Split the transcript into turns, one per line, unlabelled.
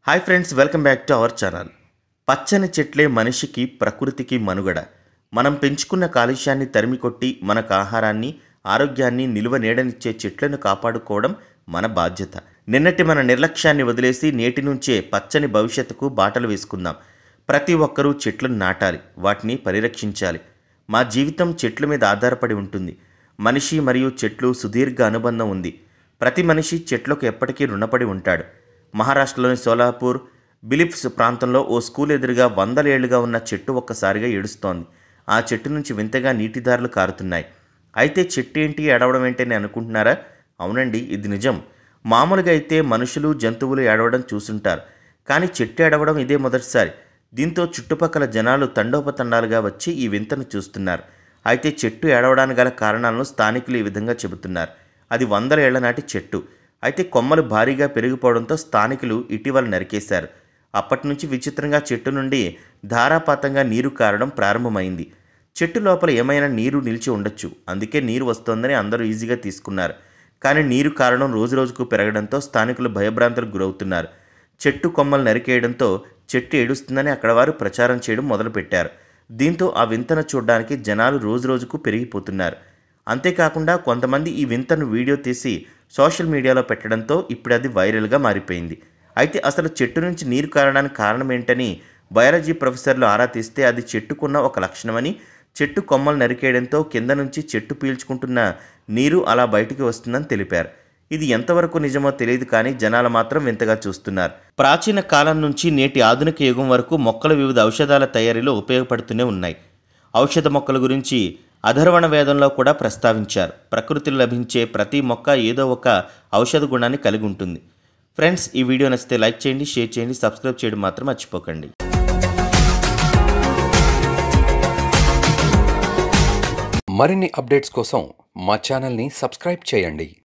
Hi friends, welcome back to our channel. పచ్చని చెట్లే మనిషికి ప్రకృతికి మనుగడ. మనం పెంచుకున్న కాలుష్యాన్ని తరిమికొట్టి మనకు ఆహారాన్ని, ఆరోగ్యాన్ని, నిలువ నీడనిచ్చే చెట్లను కాపాడుకోవడం మన బాధ్యత. నిన్నటి మన నిర్లక్ష్యాన్ని వదిలేసి నేటి నుంచే పచ్చని భవిష్యత్తుకు బాటలు వేసుకుందాం. ప్రతి ఒక్కరూ చెట్లను నాటాలి, వాటిని పరిరక్షించాలి. మా జీవితం చెట్ల మీద ఆధారపడి ఉంటుంది. మనిషి మరియు చెట్లు సుదీర్ఘ అనుబంధం ఉంది. ప్రతి మనిషి చెట్లకు ఎప్పటికీ రుణపడి ఉంటాడు. మహారాష్ట్రలోని సోలాపూర్ బిలిప్స్ ప్రాంతంలో ఓ స్కూల్ ఎదురుగా 100 ఏళ్లుగా ఉన్న చెట్టు ఒక్కసారిగా ఏడుస్తోంది. ఆ చెట్టు నుంచి వింతగా నీటిదారులు కారుతున్నాయి. అయితే చెట్టు ఏంటి, ఏడవడం ఏంటని అనుకుంటున్నారా? అవునండి, ఇది నిజం. మామూలుగా అయితే మనుషులు, జంతువులు ఏడవడం చూసుంటారు, కానీ చెట్టు ఏడవడం ఇదే మొదటిసారి. దీంతో చుట్టుపక్కల జనాలు తండోపతండాలుగా వచ్చి ఈ వింతను చూస్తున్నారు. అయితే చెట్టు ఏడవడానికి గల కారణాలను స్థానికులు ఈ విధంగా చెబుతున్నారు. అది 100 ఏళ్ల నాటి చెట్టు. అయితే కొమ్మలు భారీగా పెరిగిపోవడంతో స్థానికులు ఇటీవల నరికేశారు. అప్పటి నుంచి విచిత్రంగా చెట్టు నుండి ధారాపాతంగా నీరు కారడం ప్రారంభమైంది. చెట్టు లోపల ఏమైనా నీరు నిలిచి ఉండొచ్చు, అందుకే నీరు వస్తోందని అందరూ ఈజీగా తీసుకున్నారు. కానీ నీరు కారడం రోజురోజుకు పెరగడంతో స్థానికులు భయభ్రాంతులకు గురవుతున్నారు. చెట్టు కొమ్మలు నరికేయడంతో చెట్టు ఏడుస్తుందని అక్కడ వారు ప్రచారం చేయడం మొదలుపెట్టారు. దీంతో ఆ వింతను చూడడానికి జనాలు రోజురోజుకు పెరిగిపోతున్నారు. అంతేకాకుండా కొంతమంది ఈ వింతను వీడియో తీసి సోషల్ మీడియాలో పెట్టడంతో ఇప్పుడు అది వైరల్గా మారిపోయింది. అయితే అసలు చెట్టు నుంచి నీరు కారడానికి కారణం ఏంటని బయాలజీ ప్రొఫెసర్లు ఆరా తీస్తే అది చెట్టుకున్న ఒక లక్షణమని, చెట్టు కొమ్మలు నరికేయడంతో కింద నుంచి చెట్టు పీల్చుకుంటున్న నీరు అలా బయటికి వస్తుందని తెలిపారు. ఇది ఎంతవరకు నిజమో తెలియదు, కానీ జనాలు మాత్రం వింతగా చూస్తున్నారు. ప్రాచీన కాలం నుంచి నేటి ఆధునిక యుగం వరకు మొక్కలు వివిధ ఔషధాల తయారీలో ఉపయోగపడుతూనే ఉన్నాయి. ఔషధ మొక్కల గురించి అధర్వణ వేదంలో కూడా ప్రస్తావించారు. ప్రకృతిలో లభించే ప్రతి మొక్క ఏదో ఒక ఔషధ గుణాన్ని కలిగి ఉంటుంది. ఫ్రెండ్స్, ఈ వీడియో నచ్చితే లైక్ చేయండి, షేర్ చేయండి, సబ్స్క్రైబ్ చేయడం మాత్రం మర్చిపోకండి.
మరిన్ని అప్డేట్స్ కోసం మా ఛానల్ని సబ్స్క్రైబ్ చేయండి.